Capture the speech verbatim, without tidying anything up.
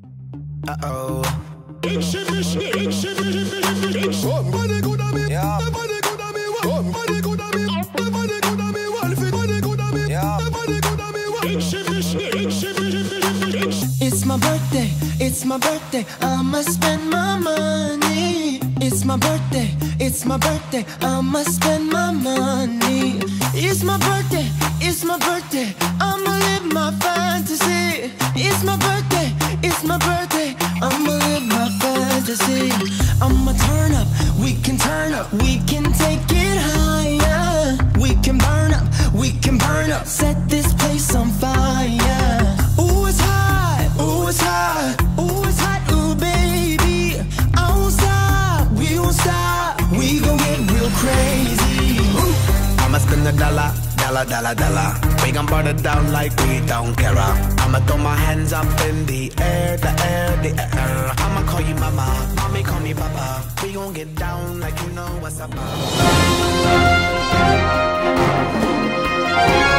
Uh-oh. Somebody good at me, Yeah. somebody good at me, somebody good at me, somebody good at me, one fit, somebody good at me, Yeah. somebody good at me, one. It's my birthday, it's my birthday, I'ma spend my money. It's my birthday, it's my birthday, I'ma spend my money. It's my birthday, it's my birthday, I'ma live my fantasy. It's my birthday, it's my birthday, I'ma live my fantasy. I'ma turn up, we can turn up, we can take it higher. We can burn up, we can burn up, set this place on fire. Ooh, it's hot, ooh, it's hot, ooh, it's hot, ooh, baby. I won't stop, we won't stop, we gon' get real crazy. Ooh. I'ma spend a dollar, dollar, dollar, dollar. We gon' burn it down like we don't care. I'ma throw my hands up in the air, the air, the air. I'ma call you mama, mommy call me papa. We gon' get down like you know what's up.